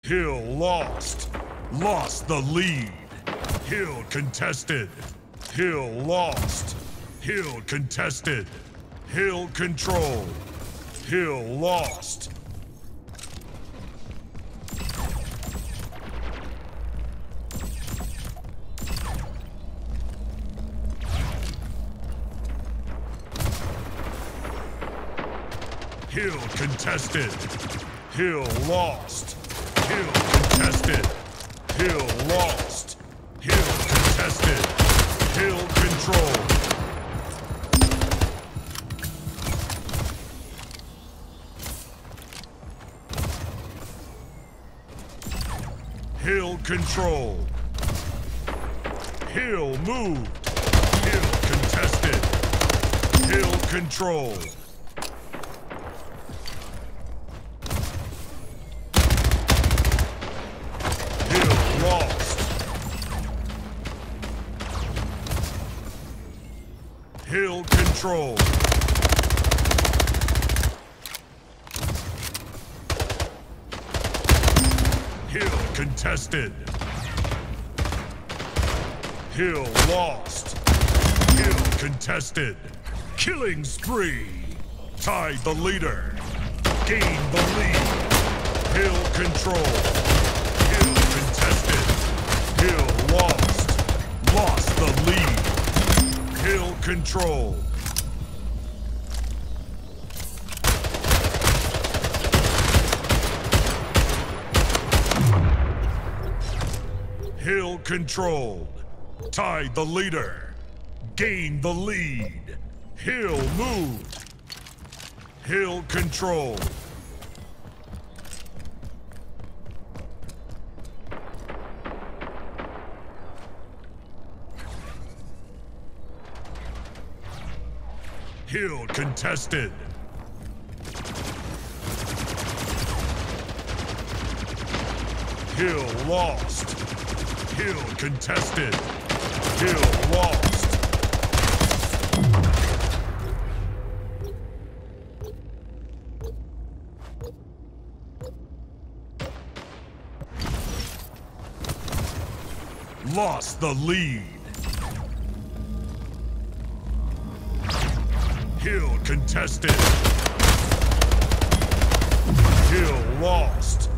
Hill lost. Lost the lead. Hill contested. Hill lost. Hill contested. Hill control. Hill lost. Hill contested. Hill lost. Hill contested. Hill lost. Hill contested. Hill control. Hill control. Hill moved. Hill contested. Hill control. Hill control. Hill contested. Hill lost. Hill contested. Killing spree. Tied the leader. Gained the lead. Hill control. Hill contested. Hill lost. Lost the lead. Hill control. Hill controlled. Tied the leader. Gained the lead. Hill moved. Hill controlled. Hill contested. Hill lost. Hill contested. Hill lost. Lost the lead. Hill contested. Hill lost.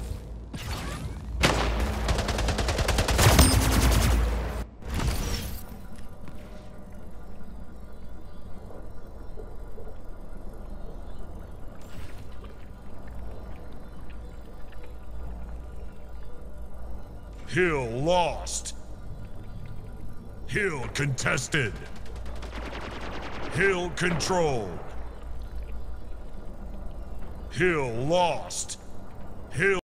Hill lost. Hill contested. Hill controlled. Hill lost. Hill